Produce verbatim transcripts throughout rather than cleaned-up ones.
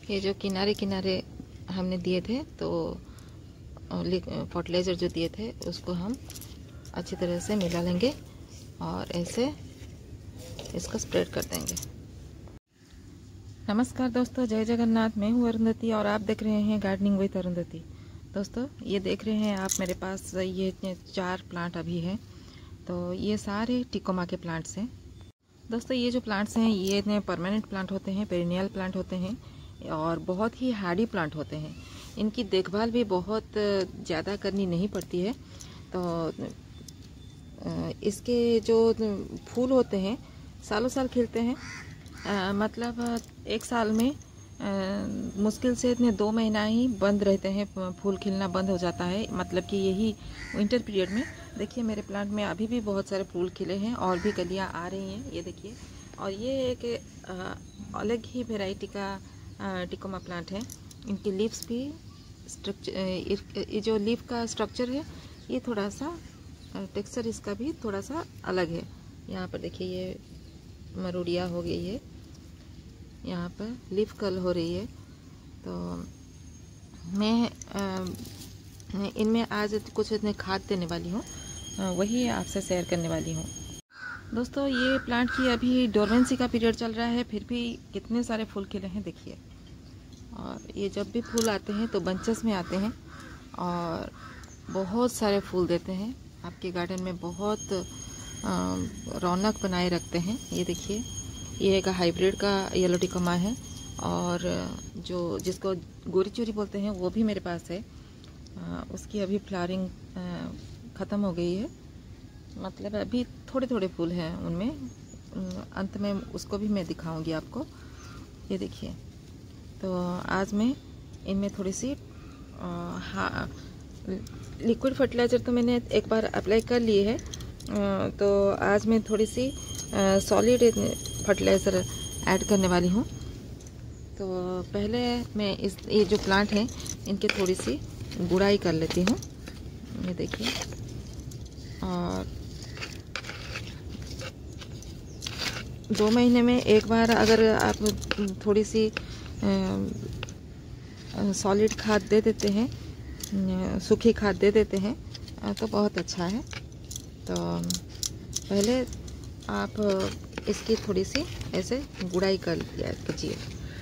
ये जो किनारे किनारे हमने दिए थे तो फर्टिलाइज़र जो दिए थे उसको हम अच्छी तरह से मिला लेंगे और ऐसे इसको स्प्रेड कर देंगे। नमस्कार दोस्तों, जय जगन्नाथ। मैं हूँ अरुंधति और आप देख रहे हैं गार्डनिंग विद अरुंधति। दोस्तों ये देख रहे हैं आप, मेरे पास ये इतने चार प्लांट अभी हैं। तो ये सारे टिकोमा के प्लांट्स हैं। दोस्तों ये जो प्लांट्स हैं ये इतने परमानेंट प्लांट होते हैं, पेरिनियल प्लांट होते हैं और बहुत ही हार्डी प्लांट होते हैं। इनकी देखभाल भी बहुत ज़्यादा करनी नहीं पड़ती है। तो इसके जो फूल होते हैं सालों साल खिलते हैं। आ, मतलब एक साल में आ, मुश्किल से इतने दो महीना ही बंद रहते हैं, फूल खिलना बंद हो जाता है। मतलब कि यही विंटर पीरियड में देखिए मेरे प्लांट में अभी भी बहुत सारे फूल खिले हैं और भी कलियां आ रही हैं, ये देखिए। और ये एक आ, अलग ही वैरायटी का टिकोमा प्लांट है। इनकी लीव्स भी स्ट्रक्चर, ये जो लीफ का स्ट्रक्चर है ये थोड़ा सा टेक्सचर इसका भी थोड़ा सा अलग है। यहाँ पर देखिए ये मरूडिया हो गई है, यहाँ पर लीफ कर्ल हो रही है। तो मैं इनमें आज कुछ इतने खाद देने वाली हूँ, वही आपसे शेयर करने वाली हूँ। दोस्तों ये प्लांट की अभी डोरमेंसी का पीरियड चल रहा है, फिर भी कितने सारे फूल खिले हैं देखिए। और ये जब भी फूल आते हैं तो बंचेस में आते हैं और बहुत सारे फूल देते हैं, आपके गार्डन में बहुत रौनक बनाए रखते हैं। ये देखिए ये एक हाइब्रिड का येलो टिकोमा है और जो जिसको गोरी चोरी बोलते हैं वो भी मेरे पास है। आ, उसकी अभी फ्लावरिंग ख़त्म हो गई है, मतलब अभी थोड़े थोड़े फूल हैं उनमें। अंत में उसको भी मैं दिखाऊंगी आपको। ये देखिए, तो आज मैं इनमें थोड़ी सी हाँ लिक्विड फर्टिलाइज़र तो मैंने एक बार अप्लाई कर लिए है, तो आज मैं थोड़ी सी सॉलिड फर्टिलाइज़र ऐड करने वाली हूँ। तो पहले मैं इस ये जो प्लांट हैं इनके थोड़ी सी गुड़ाई कर लेती हूँ, ये देखिए। और दो महीने में एक बार अगर आप थोड़ी सी सॉलिड खाद दे देते हैं, सूखी खाद दे देते हैं तो बहुत अच्छा है। तो पहले आप इसकी थोड़ी सी ऐसे गुड़ाई कर लिया कीजिए।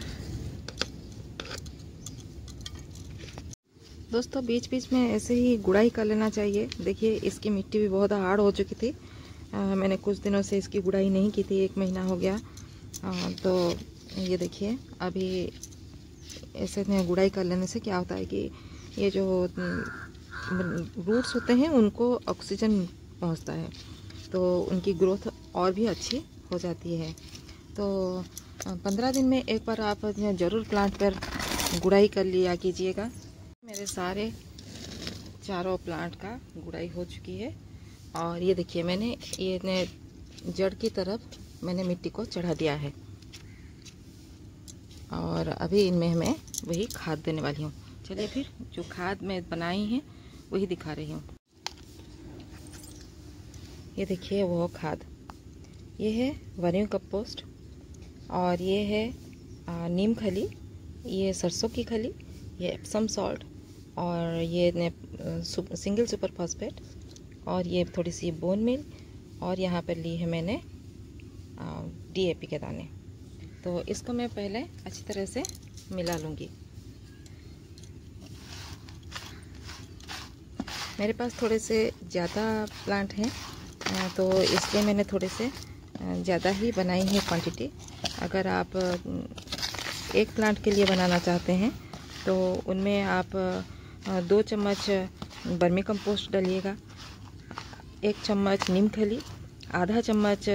दोस्तों बीच बीच में ऐसे ही गुड़ाई कर लेना चाहिए। देखिए इसकी मिट्टी भी बहुत हार्ड हो चुकी थी, आ, मैंने कुछ दिनों से इसकी गुड़ाई नहीं की थी, एक महीना हो गया। आ, तो ये देखिए अभी ऐसे गुड़ाई कर लेने से क्या होता है कि ये जो रूट्स होते हैं उनको ऑक्सीजन पहुंचता है, तो उनकी ग्रोथ और भी अच्छी हो जाती है। तो पंद्रह दिन में एक बार आप ज़रूर प्लांट पर गुड़ाई कर लिया कीजिएगा। मेरे सारे चारों प्लांट का गुड़ाई हो चुकी है और ये देखिए मैंने ये जड़ की तरफ मैंने मिट्टी को चढ़ा दिया है और अभी इनमें मैं वही खाद देने वाली हूँ। चलिए फिर जो खाद मैं बनाई है वही दिखा रही हूँ। ये देखिए वो खाद, ये है वर्मी कंपोस्ट और ये है आ, नीम खली, ये सरसों की खली, ये एप्सम सॉल्ट और ये ने, सु, सिंगल सुपर फॉस्फेट और ये थोड़ी सी बोन मिल और यहाँ पर ली है मैंने डीएपी के दाने। तो इसको मैं पहले अच्छी तरह से मिला लूँगी। मेरे पास थोड़े से ज़्यादा प्लांट हैं तो इसलिए मैंने थोड़े से ज़्यादा ही बनाई है क्वांटिटी। अगर आप एक प्लांट के लिए बनाना चाहते हैं तो उनमें आप दो चम्मच वर्मी कंपोस्ट डालिएगा, एक चम्मच नीम खली, आधा चम्मच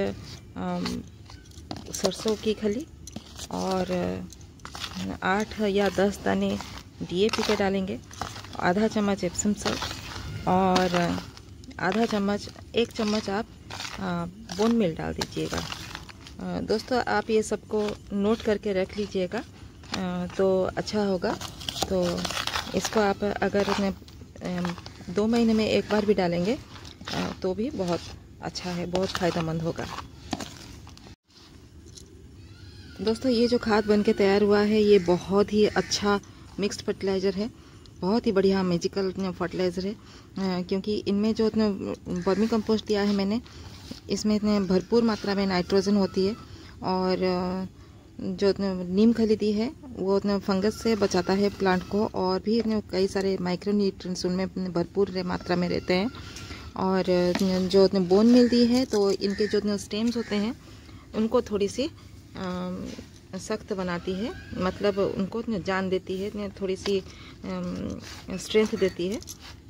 सरसों की खली और आठ या दस दाने डीएपी के डालेंगे, आधा चम्मच एप्सम सॉल्ट और आधा चम्मच एक चम्मच आप बोन मिल डाल दीजिएगा। दोस्तों आप ये सबको नोट करके रख लीजिएगा तो अच्छा होगा। तो इसको आप अगर दो महीने में एक बार भी डालेंगे तो भी बहुत अच्छा है, बहुत फ़ायदेमंद होगा। दोस्तों ये जो खाद बन के तैयार हुआ है ये बहुत ही अच्छा मिक्स्ड फर्टिलाइज़र है, बहुत ही बढ़िया मैजिकल फर्टिलाइज़र है, क्योंकि इनमें जो इतने वर्मी कंपोस्ट दिया है मैंने, इसमें इतने भरपूर मात्रा में नाइट्रोजन होती है, और जो नीम खली दी है वो उतना फंगस से बचाता है प्लांट को, और भी इतने कई सारे माइक्रो न्यूट्रिएंट्स उनमें भरपूर मात्रा में रहते हैं। और जो बोन मिल दी है तो इनके जो स्टेम्स होते हैं उनको थोड़ी सी सख्त बनाती है, मतलब उनको जान देती है, थोड़ी सी स्ट्रेंथ देती है।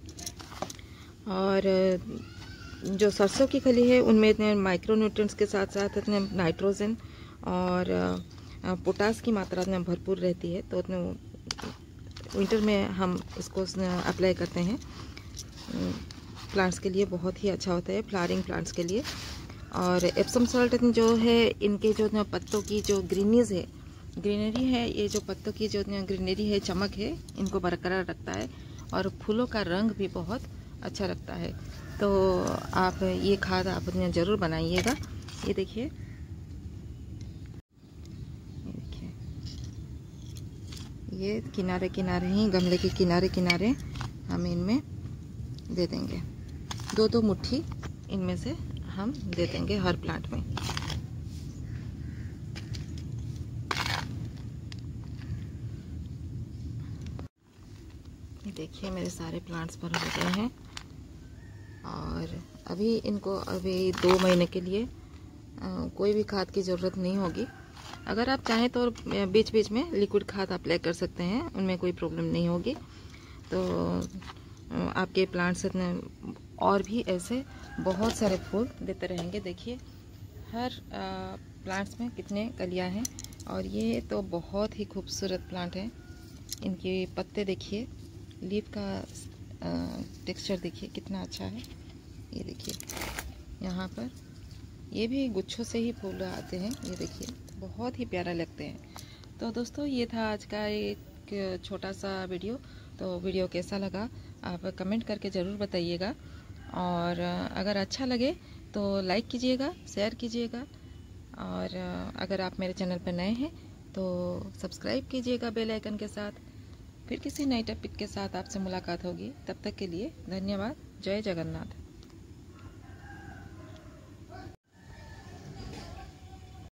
और जो सरसों की खली है उनमें इतने माइक्रो न्यूट्रिएंट्स के साथ साथ इतने नाइट्रोजन और पोटास की मात्रा में भरपूर रहती है, तो उतने विंटर में हम इसको अप्लाई करते हैं। प्लांट्स के लिए बहुत ही अच्छा होता है, फ्लावरिंग प्लांट्स के लिए। और एप्सम सॉल्ट जो है इनके जो पत्तों की जो ग्रीनीज है ग्रीनरी है ये जो पत्तों की जो ग्रीनरी है, चमक है, इनको बरकरार रखता है, और फूलों का रंग भी बहुत अच्छा लगता है। तो आप ये खाद आप ज़रूर बनाइएगा। ये देखिए, ये देखिए, ये किनारे किनारे ही गमले के किनारे किनारे हम इनमें दे देंगे, दो दो मुट्ठी इनमें से हम दे देंगे हर प्लांट में। देखिए मेरे सारे प्लांट्स पर हो गए हैं, और अभी इनको अभी दो महीने के लिए आ, कोई भी खाद की ज़रूरत नहीं होगी। अगर आप चाहें तो बीच बीच में लिक्विड खाद अप्लाई कर सकते हैं, उनमें कोई प्रॉब्लम नहीं होगी। तो आपके प्लांट्स इतने और भी ऐसे बहुत सारे फूल देते रहेंगे। देखिए हर प्लांट्स में कितने कलियां हैं, और ये तो बहुत ही खूबसूरत प्लांट है। इनके पत्ते देखिए, लीफ का टेक्सचर देखिए कितना अच्छा है। ये देखिए यहाँ पर ये भी गुच्छों से ही फूल आते हैं, ये देखिए बहुत ही प्यारा लगते हैं। तो दोस्तों ये था आज का एक छोटा सा वीडियो। तो वीडियो कैसा लगा आप कमेंट करके ज़रूर बताइएगा, और अगर अच्छा लगे तो लाइक कीजिएगा, शेयर कीजिएगा, और अगर आप मेरे चैनल पर नए हैं तो सब्सक्राइब कीजिएगा बेल आइकन के साथ। फिर किसी नए टॉपिक के साथ आपसे मुलाकात होगी, तब तक के लिए धन्यवाद। जय जगन्नाथ।